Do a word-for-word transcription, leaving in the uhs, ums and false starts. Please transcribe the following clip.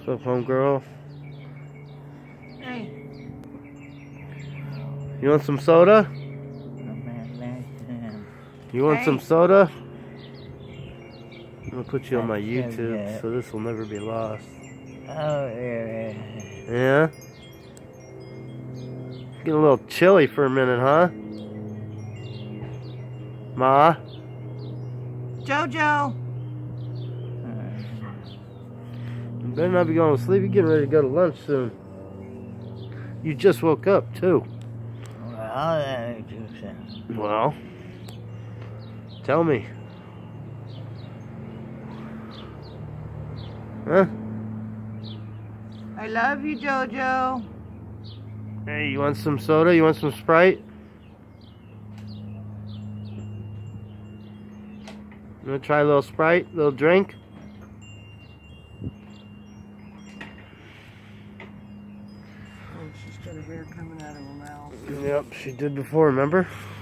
What's up, homegirl? Hey. You want some soda? You want Hey. some soda? I'm gonna put you on my That's so YouTube, good. so this will never be lost. Oh, yeah. Yeah? Get a little chilly for a minute, huh? Ma? Jojo. You better not be going to sleep. You're getting ready to go to lunch soon. You just woke up, too. Well, that makes two sense. Well, tell me. Huh? I love you, Jojo. Hey, you want some soda? You want some Sprite? You want to try a little Sprite? A little drink? Oh, she's got a hair coming out of her mouth. Yep, she did before, remember?